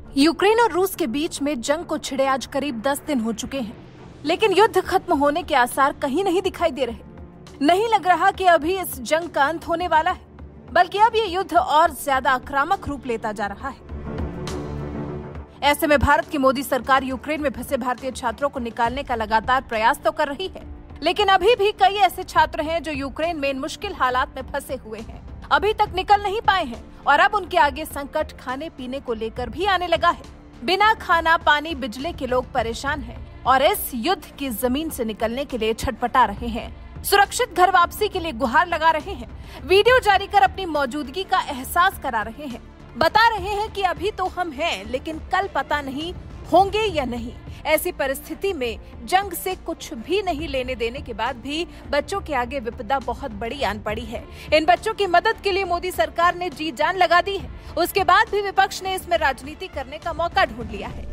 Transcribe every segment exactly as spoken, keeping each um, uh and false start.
Ukraine और रूस के बीच में जंग को छिड़े आज करीब दस दिन हो चुके हैं, लेकिन युद्ध खत्म होने के आसार कहीं नहीं दिखाई दे रहे। नहीं लग रहा कि अभी इस जंग का अंत होने वाला है, बल्कि अब ये युद्ध और ज्यादा आक्रामक रूप लेता जा रहा है। ऐसे में भारत की मोदी सरकार यूक्रेन में फंसे भारतीय छात्रों को निकालने का लगातार प्रयास तो कर रही है, लेकिन अभी भी कई ऐसे छात्र हैं जो यूक्रेन में इन मुश्किल हालात में फंसे हुए हैं, अभी तक निकल नहीं पाए हैं और अब उनके आगे संकट खाने पीने को लेकर भी आने लगा है। बिना खाना पानी बिजली के लोग परेशान हैं और इस युद्ध की जमीन से निकलने के लिए छटपटा रहे हैं, सुरक्षित घर वापसी के लिए गुहार लगा रहे हैं, वीडियो जारी कर अपनी मौजूदगी का एहसास करा रहे हैं, बता रहे हैं कि अभी तो हम हैं, लेकिन कल पता नहीं होंगे या नहीं। ऐसी परिस्थिति में जंग से कुछ भी नहीं लेने देने के बाद भी बच्चों के आगे विपदा बहुत बड़ी आन पड़ी है। इन बच्चों की मदद के लिए मोदी सरकार ने जी जान लगा दी है, उसके बाद भी विपक्ष ने इसमें राजनीति करने का मौका ढूंढ लिया है।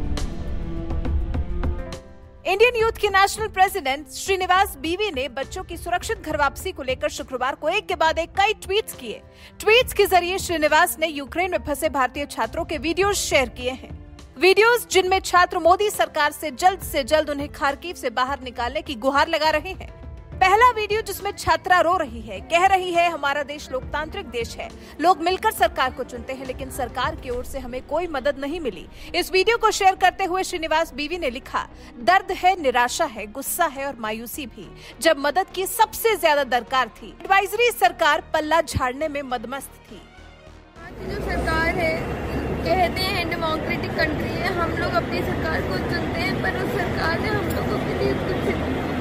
इंडियन यूथ के नेशनल प्रेसिडेंट श्रीनिवास बीवी ने बच्चों की सुरक्षित घर वापसी को लेकर शुक्रवार को एक के बाद एक कई ट्वीट्स किए। ट्वीट्स के जरिए श्रीनिवास ने यूक्रेन में फंसे भारतीय छात्रों के वीडियोज शेयर किए हैं। वीडियोस जिनमें छात्र मोदी सरकार से जल्द से जल्द उन्हें खार्किव से बाहर निकालने की गुहार लगा रहे हैं। पहला वीडियो जिसमें छात्रा रो रही है, कह रही है हमारा देश लोकतांत्रिक देश है, लोग मिलकर सरकार को चुनते हैं, लेकिन सरकार की ओर से हमें कोई मदद नहीं मिली। इस वीडियो को शेयर करते हुए श्रीनिवास बीवी ने लिखा, दर्द है, निराशा है, गुस्सा है और मायूसी भी, जब मदद की सबसे ज्यादा दरकार थी। एडवाइजरी सरकार पल्ला झाड़ने में मदमस्त थी। जो सरकार है कहते हैं डेमोक्रेटिक कंट्री है, हम लोग अपनी सरकार को चुनते हैं, पर उस सरकार ने हम लोगों के लिए कुछ।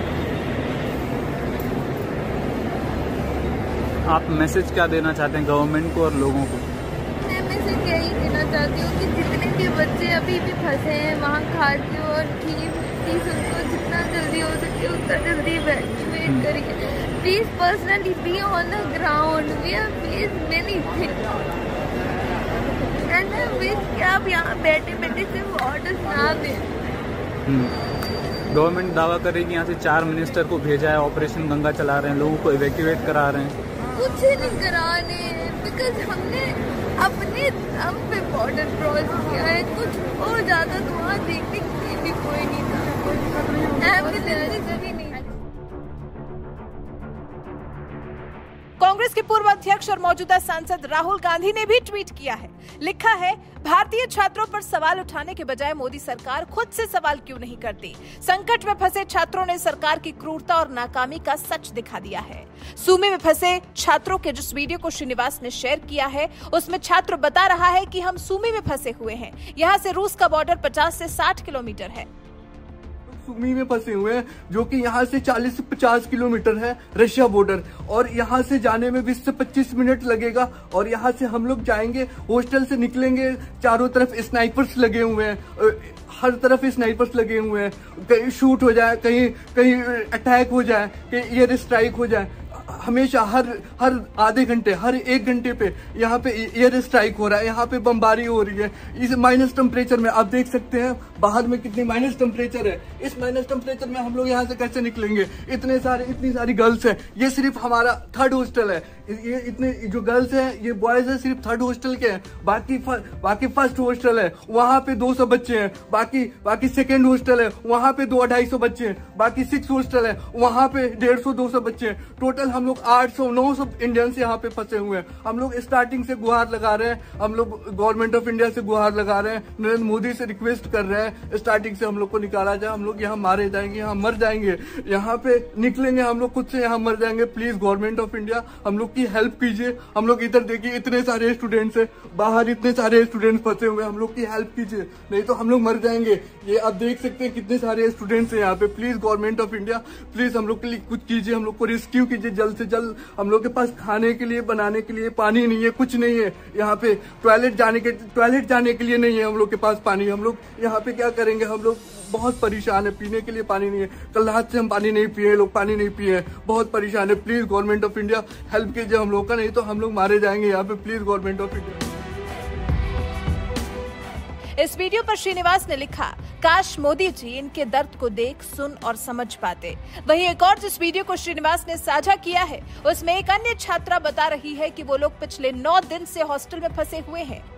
आप मैसेज क्या देना चाहते हैं गवर्नमेंट को और लोगों को? मैं मैसेज यही देना चाहती हूँ कि जितने भी बच्चे अभी भी फंसे हैं वहाँ खार्किव और कीव, प्लीज उनको जितना जल्दी हो सके उतना जल्दी इवैक्यूएट करिए। Please personally be on the ground, we are face many things and I wish कि आप यहाँ बैठे बैठे सिर्फ ऑर्डर्स ना दें। गवर्नमेंट दावा कर रही है कि यहाँ से चार मिनिस्टर को भेजा है, ऑपरेशन गंगा चला रहे हैं, लोगों को इवैक्यूएट करा रहे हैं। कुछ नहीं करा रहे हैं, बिकॉज हमने अपने दम पे बॉर्डर क्रॉस किया है, कुछ और ज्यादा तो वहाँ देखने के लिए भी कोई नहीं था, एम्बुलेंस भी नहीं। कांग्रेस के पूर्व अध्यक्ष और मौजूदा सांसद राहुल गांधी ने भी ट्वीट किया है, लिखा है, भारतीय छात्रों पर सवाल उठाने के बजाय मोदी सरकार खुद से सवाल क्यों नहीं करती। संकट में फंसे छात्रों ने सरकार की क्रूरता और नाकामी का सच दिखा दिया है। सूमी में फंसे छात्रों के जिस वीडियो को श्रीनिवास ने शेयर किया है, उसमें छात्र बता रहा है कि हम सूमी में फंसे हुए हैं, यहाँ से रूस का बॉर्डर पचास से साठ किलोमीटर है। सूमी में फंसे हुए हैं, जो कि यहाँ से चालीस से पचास किलोमीटर है रशिया बॉर्डर, और यहाँ से जाने में बीस से पच्चीस मिनट लगेगा। और यहाँ से हम लोग जाएंगे, हॉस्टल से निकलेंगे, चारों तरफ स्नाइपर्स लगे हुए हैं, हर तरफ स्नाइपर्स लगे हुए हैं, कहीं शूट हो जाए, कहीं कहीं अटैक हो जाए, कहीं एयर स्ट्राइक हो जाए। हमेशा हर हर आधे घंटे, हर एक घंटे पे यहाँ पे एयर स्ट्राइक हो रहा है, यहाँ पे बमबारी हो रही है। इस माइनस टेम्परेचर में आप देख सकते हैं बाहर में कितनी माइनस टेम्परेचर है। इस माइनस टेम्परेचर में हम लोग यहाँ से कैसे निकलेंगे? इतने सारे इतनी सारी गर्ल्स हैं। ये सिर्फ हमारा थर्ड हॉस्टल है, ये इतने जो गर्ल्स हैं ये बॉयज है सिर्फ थर्ड हॉस्टल के हैं, बाकी बाकी फर्स्ट हॉस्टल है वहाँ पे दो सौ बच्चे हैं, बाकी बाकी सेकेंड हॉस्टल है वहाँ पे दो अढ़ाई सौ बच्चे हैं, बाकी सिक्स हॉस्टल है वहाँ पे डेढ़ सौ दो सौ बच्चे हैं। टोटल हम लोग आठ सौ नौ सौ इंडियंस यहाँ पे फंसे हुए हैं। हम लोग स्टार्टिंग से गुहार लगा रहे हैं, हम लोग गवर्नमेंट ऑफ इंडिया से गुहार लगा रहे हैं, नरेंद्र मोदी से रिक्वेस्ट कर रहे हैं स्टार्टिंग से हम लोग को निकाला जाए। हम लोग यहाँ मारे जाएंगे, यहाँ मर जाएंगे, यहाँ पे निकलेंगे हम लोग खुद से यहाँ मर जाएंगे। प्लीज गवर्नमेंट ऑफ इंडिया हम लोग की हेल्प कीजिए। हम लोग इधर देखिए इतने सारे स्टूडेंट्स है, बाहर इतने सारे स्टूडेंट्स फंसे हुए हैं, हम लोग की हेल्प कीजिए, नहीं तो हम लोग मर जाएंगे। ये आप देख सकते हैं कितने सारे स्टूडेंट्स हैं यहाँ पे। Please government of India please हम लोग के लिए कुछ कीजिए, हम लोग को रेस्क्यू कीजिए जल्द से जल्द। हम लोग के पास खाने के लिए, बनाने के लिए पानी नहीं है, कुछ नहीं है। यहाँ पे टॉयलेट जाने के टॉयलेट जाने के लिए नहीं है हम लोग के पास पानी। हम लोग यहाँ पे क्या करेंगे? हम लोग बहुत परेशान है, पीने के लिए पानी नहीं है। कल रात से हम पानी नहीं पिए, लोग पानी नहीं पिए, बहुत परेशान है। Please government of India help कीजिए हम लोग का, नहीं तो हम लोग मारे जाएंगे यहाँ पे। Please government of India. इस वीडियो पर श्रीनिवास ने लिखा, काश मोदी जी इनके दर्द को देख, सुन और समझ पाते। वहीं एक और जिस वीडियो को श्रीनिवास ने साझा किया है, उसमें एक अन्य छात्रा बता रही है कि वो लोग पिछले नौ दिन से हॉस्टल में फंसे हुए हैं।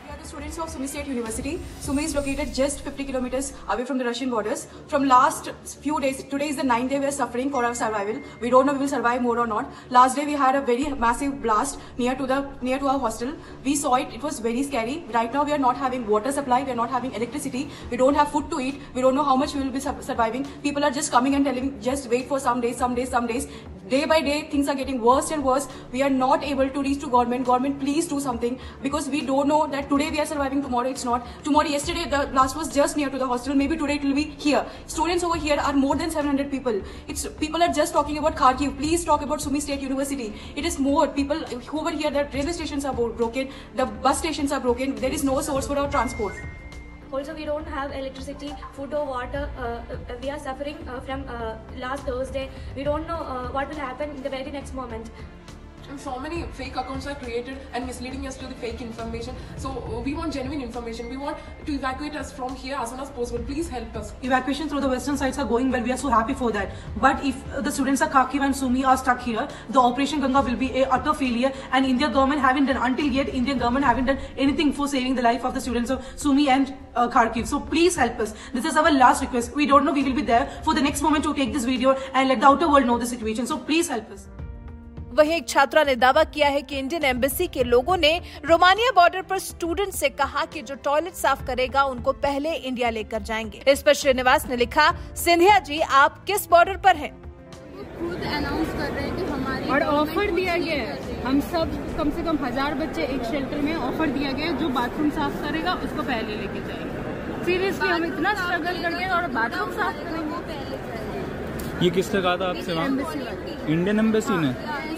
We are the students of Sumi State University. Sumi is located just fifty kilometers away from the Russian borders. From last few days, today is the ninth day we are suffering for our survival. We don't know if we will survive more or not. Last day we had a very massive blast near to the near to our hostel. We saw it. It was very scary. Right now we are not having water supply. We are not having electricity. We don't have food to eat. We don't know how much we will be surviving. People are just coming and telling, just wait for some days, some days, some days. Day by day, things are getting worse and worse. We are not able to reach to government. Government, please do something, because we don't know that today we are surviving, tomorrow it's not. Tomorrow, yesterday, the blast was just near to the hostel. Maybe today it will be here. Students over here are more than seven hundred people. It's people are just talking about Kharkiv. Please talk about Sumi State University. It is more people who over here. The railway stations are broken. The bus stations are broken. There is no source for our transport. Also, we don't have electricity, food or water. Uh, we are suffering uh, from uh, last Thursday. We don't know uh, what will happen in the very next moment. And so many fake accounts are created and misleading us to the fake information. So uh, we want genuine information. We want to evacuate us from here as soon as possible. Please help us. Evacuation through the western sites are going well. We are so happy for that. But if uh, the students of Kharkiv and Sumi are stuck here, the Operation Ganga will be a utter failure. And Indian government haven't done, until yet, Indian government haven't done anything for saving the life of the students of Sumi and uh, Kharkiv. So please help us. This is our last request. We don't know we will be there for the next moment to take this video and let the outer world know the situation. So please help us. वहीं एक छात्रा ने दावा किया है कि Indian embassy के लोगों ने रोमानिया बॉर्डर पर स्टूडेंट से कहा कि जो टॉयलेट साफ करेगा उनको पहले इंडिया लेकर जाएंगे। इस पर श्रीनिवास ने लिखा, सिंधिया जी आप किस बॉर्डर पर हैं? खुद अनाउंस कर रहे हैं कि हमारी और ऑफर दिया गया है, हम सब कम से कम हजार बच्चे एक शेल्टर में ऑफर दिया गया है, जो बाथरूम साफ करेगा उसको पहले लेके जाएंगे। सीरियसली हम इतना स्ट्रगल करके और बाथरूम साफ करेंगे वो पहले जाएंगे। ये किसने कहा था आपसे वहाँ? इंडियन एम्बेसी ने?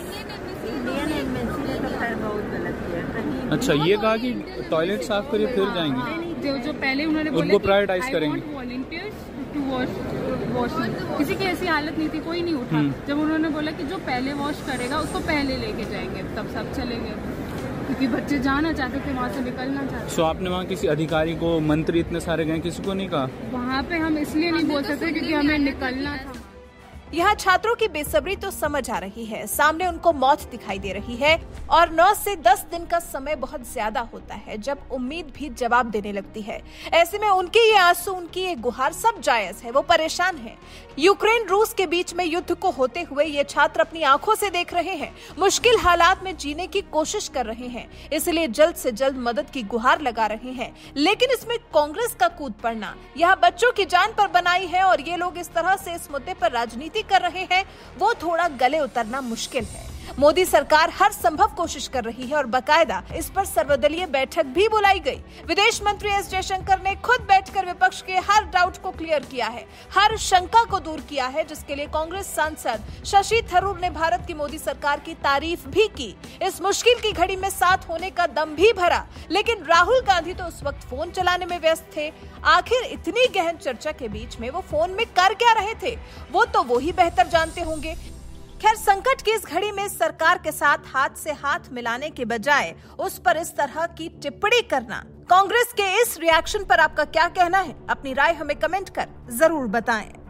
इंडियन एम्बेसी ने तो खैर बहुत गलत किया। अच्छा, ये कहा कि टॉयलेट साफ करिए फिर जाएंगे। जो जो पहले उन्होंने उनको प्रायोरिटाइज करेंगे। वॉलंटियर्स टू वॉश वॉशिंग, किसी की ऐसी हालत नहीं थी, कोई नहीं उठा। जब उन्होंने बोला कि जो पहले वॉश करेगा उसको पहले लेके जाएंगे, तब सब चले गए, क्योंकि बच्चे जाना चाहते थे, वहाँ से निकलना चाहते थे। सो आपने वहाँ किसी अधिकारी को, मंत्री इतने सारे गए, किसी को नहीं कहा? वहाँ पे हम इसलिए नहीं बोल सकते क्योंकि हमें निकलना था। यहाँ छात्रों की बेसब्री तो समझ आ रही है, सामने उनको मौत दिखाई दे रही है और नौ से दस दिन का समय बहुत ज्यादा होता है जब उम्मीद भी जवाब देने लगती है। ऐसे में उनके ये आंसू, उनकी ये गुहार सब जायज है, वो परेशान हैं। यूक्रेन रूस के बीच में युद्ध को होते हुए ये छात्र अपनी आंखों से देख रहे हैं, मुश्किल हालात में जीने की कोशिश कर रहे हैं, इसलिए जल्द से जल्द मदद की गुहार लगा रहे हैं। लेकिन इसमें कांग्रेस का कूद पड़ना यहाँ बच्चों की जान पर बनाई है और ये लोग इस तरह से इस मुद्दे पर राजनीति कर रहे हैं, वो थोड़ा गले उतरना मुश्किल है। मोदी सरकार हर संभव कोशिश कर रही है और बकायदा इस पर सर्वदलीय बैठक भी बुलाई गई। विदेश मंत्री एस जयशंकर ने खुद बैठकर विपक्ष के हर डाउट को क्लियर किया है, हर शंका को दूर किया है, जिसके लिए कांग्रेस सांसद शशि थरूर ने भारत की मोदी सरकार की तारीफ भी की। इस मुश्किल की घड़ी में साथ होने का दम भी भरा, लेकिन राहुल गांधी तो उस वक्त फोन चलाने में व्यस्त थे। आखिर इतनी गहन चर्चा के बीच में वो फोन में कर क्या रहे थे, वो तो वो ही बेहतर जानते होंगे। खैर, संकट की इस घड़ी में सरकार के साथ हाथ से हाथ मिलाने के बजाय उस पर इस तरह की टिप्पणी करना, कांग्रेस के इस रिएक्शन पर आपका क्या कहना है? अपनी राय हमें कमेंट कर जरूर बताएं।